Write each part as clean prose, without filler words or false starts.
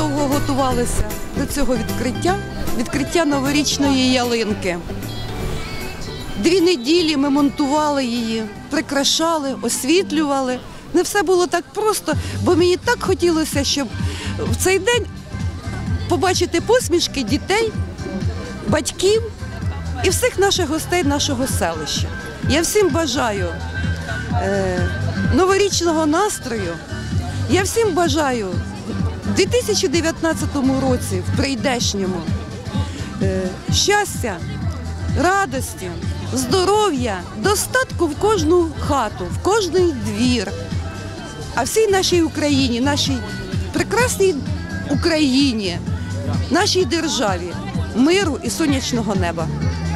довго готувалися до цього відкриття новорічної ялинки. 2 неділі ми монтували її, прикрашали, освітлювали. Не все було так просто, бо мені так хотілося, щоб в цей день побачити посмішки дітей, батьків і всіх наших гостей нашого селища. Я всім бажаю новорічного настрою. Я всім бажаю в 2019 році, в прийдешньому, щастя, радості, здоров'я, достатку в кожну хату, в кожний двір. А всій нашій Україні, нашій прекрасній Україні, нашій державі миру і сонячного неба.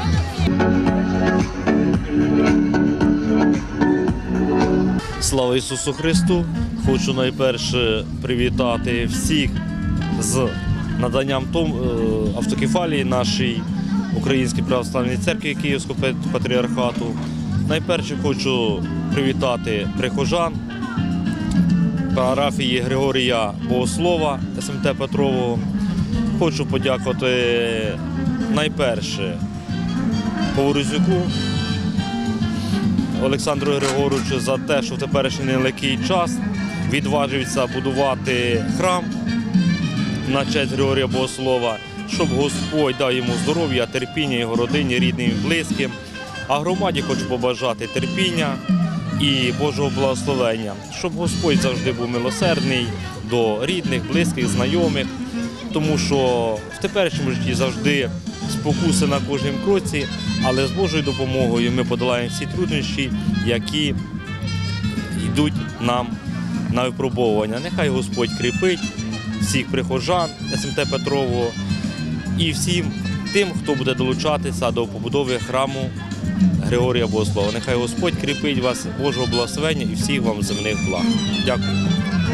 Слава Ісусу Христу! Хочу найперше привітати всіх з наданням автокефалії нашій Українській православній церкві Київського патріархату. Найперше хочу привітати прихожан парафії Григорія Богослова СМТ Петрового. Хочу подякувати найперше Поворозюку Олександру Григоровичу за те, що в теперішній нелегкий час відважився будувати храм на честь Григорія Богослова, щоб Господь дав йому здоров'я, терпіння його родині, рідним і близьким. А громаді хочу побажати терпіння і Божого благословення, щоб Господь завжди був милосердний до рідних, близьких, знайомих, тому що в теперішньому житті завжди спокуси на кожному кроці, але з Божою допомогою ми подолаємо всі труднощі, які йдуть нам на випробовування. Нехай Господь кріпить всіх прихожан СМТ Петрового і всім тим, хто буде долучатися до побудови храму Григорія Богослова. Нехай Господь кріпить вас, Божого благословення і всіх вам земних благ. Дякую.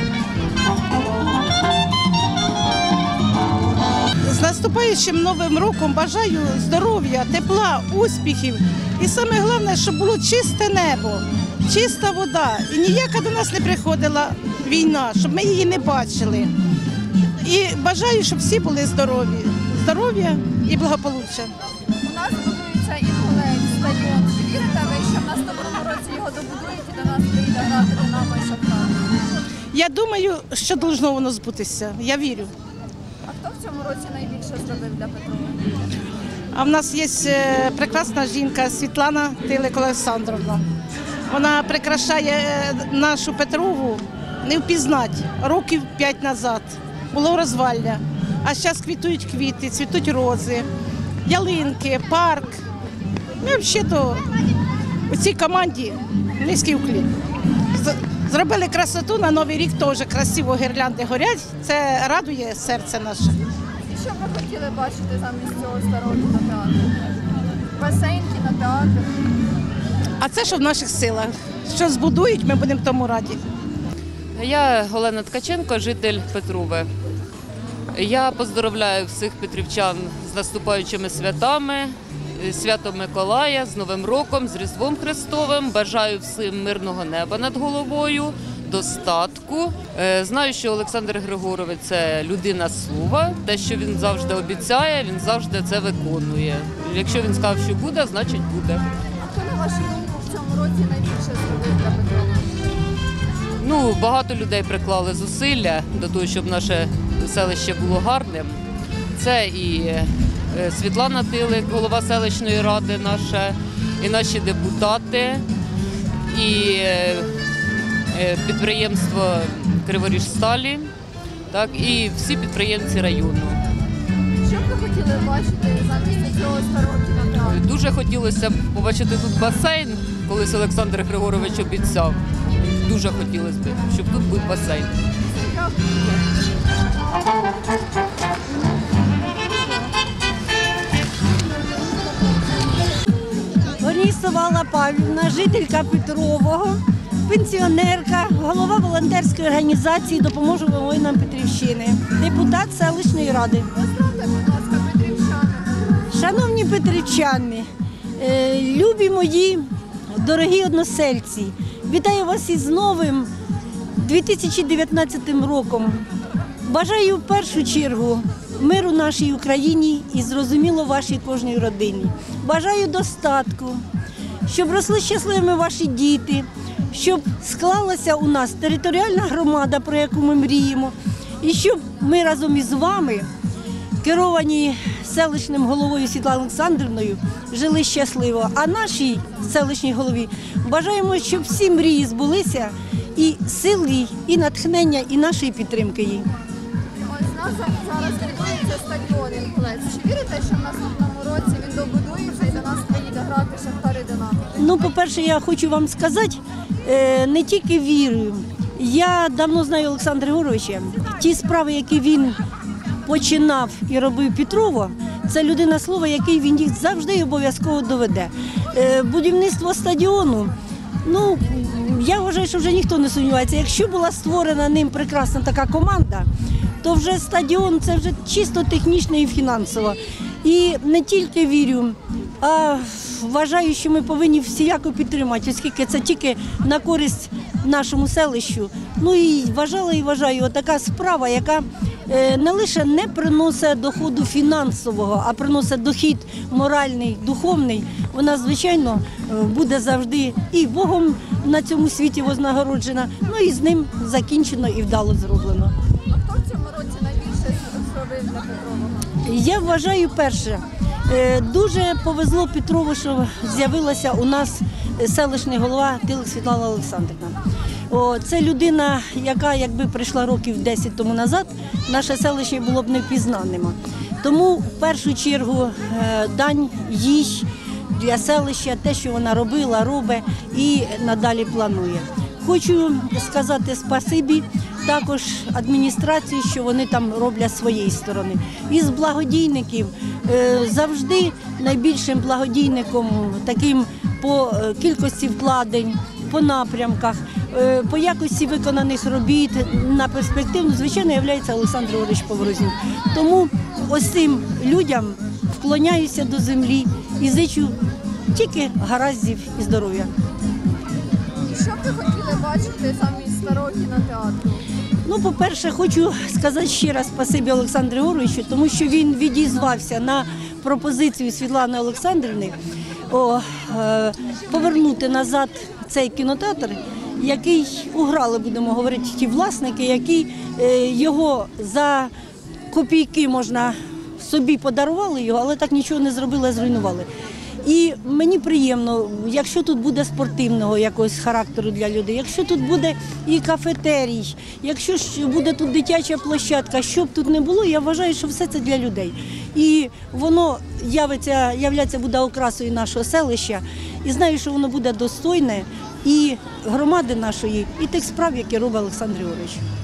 З наступаючим Новим роком бажаю здоров'я, тепла, успіхів. І саме головне, щоб було чисте небо, чиста вода. І ніяка до нас не приходила війна, щоб ми її не бачили. І бажаю, щоб всі були здорові. Здоров'я і благополуччя. У нас будується інколи стадіон. Чи вірите ви, що в наступному році його добудують і до нас прийде грати Динамо і Шахтар? Я думаю, що должно воно збутися. Я вірю. А хто в цьому році найбільше зробив для Петрова? А в нас є прекрасна жінка Світлана Тилик Олександровна. Вона прикрашає нашу Петрову не впізнати. Років 5 назад було розвалля. А зараз квітують квіти, цвітуть рози, ялинки, парк. Ми взагалі у цій команді низький уклін. Зробили красоту, на Новий рік теж красиво гірлянди горять. Це радує серце наше. І що б ви хотіли бачити замість цього старого кінотеатру? Басейн, кінотеатр? А це що в наших силах. Що збудують, ми будемо тому раді. Я Олена Ткаченко, житель Петрове. Я поздоровляю всіх петрівчан з наступаючими святами, Святом Миколая, з Новим роком, з Різдвом Христовим. Бажаю всім мирного неба над головою, достатку. Знаю, що Олександр Григорович – це людина слова. Те, що він завжди обіцяє, він завжди це виконує. Якщо він сказав, що буде, значить буде. А хто, на вашу думку, в цьому році найбільше зробив для Петрова? Багато людей приклали зусилля до того, щоб наше селище було гарним. Це і Світлана Тилик, голова селищної ради наша, і наші депутати, і підприємство Криворіжсталі, так, і всі підприємці району. Що б ви хотіли бачити замість цього старого кінотеатру? Дуже хотілося б побачити тут басейн, колись Олександр Григорович обіцяв. Дуже хотілося б, щоб тут був басейн. Борисова Алла Павлівна, жителька Петрового, пенсіонерка, голова волонтерської організації «Допоможу воїнам Петрівщини», депутат селищної ради. Поздравте, будь ласка, петрівчани. Шановні петрівчани, любі мої, дорогі односельці, вітаю вас із новим 2019 роком. Бажаю в першу чергу миру нашій Україні і, зрозуміло, вашій кожній родині. Бажаю достатку, щоб росли щасливими ваші діти, щоб склалася у нас територіальна громада, про яку ми мріємо, і щоб ми разом із вами, керовані селищним головою Світланою Олександрівною, жили щасливо. А нашій селищній голові бажаємо, щоб всі мрії збулися, і сили, і натхнення, і нашої підтримки їй. Ось у нас зараз будується стадіон Інгулець. Чи вірите, що в наступному році він добудується і до нас приїде грати Шахтар і Динамо? Ну, по-перше, я хочу вам сказати, не тільки вірю. Я давно знаю Олександра Григоровича. Ті справи, які він починав і робив Петрово, це людина слова, який він їх завжди і обов'язково доведе. Будівництво стадіону, ну, я вважаю, що вже ніхто не сумнівається. Якщо була створена ним прекрасна така команда, то вже стадіон – це вже чисто технічно і фінансово. І не тільки вірю, а вважаю, що ми повинні всіяко підтримати, оскільки це тільки на користь нашому селищу. Ну і вважала і вважаю, така справа, яка не лише не приносить доходу фінансового, а приносить дохід моральний, духовний, вона, звичайно, буде завжди і Богом на цьому світі вознагороджена, ну і з ним закінчено і вдало зроблено. А хто в цьому році найбільше зробив для Петрового? Я вважаю, перше, дуже повезло Петрову, що з'явилася у нас селищний голова Тилик Світлана Олександрівна. Це людина, яка, якби прийшла років 10 тому назад, наше селище було б невпізнаним. Тому в першу чергу дань їй для селища, те, що вона робила, робить і надалі планує. Хочу сказати спасибі також адміністрації, що вони там роблять з своєї сторони. Із благодійників завжди найбільшим благодійником, таким по кількості вкладень, по напрямках, по якості виконаних робіт на перспективу, звичайно, є Олександр Григорович Поворознюк. Тому ось цим людям вклоняюся до землі і зичу тільки гараздів і здоров'я. І що б ви хотіли бачити замість старого кінотеатру? Ну, по-перше, хочу сказати ще раз спасибі Олександру Григоровичу, тому що він відізвався на пропозицію Світлани Олександрівни повернути назад цей кінотеатр, який уграли, будемо говорити, ті власники, які його за копійки, можна, собі подарували його, але так нічого не зробили, зруйнували. І мені приємно, якщо тут буде спортивного якогось характеру для людей, якщо тут буде і кафетерій, якщо буде тут дитяча площадка, що б тут не було, я вважаю, що все це для людей. І воно являться буде окрасою нашого селища, і знаю, що воно буде достойне і громади нашої, і тих справ, які робить Олександр Григорович.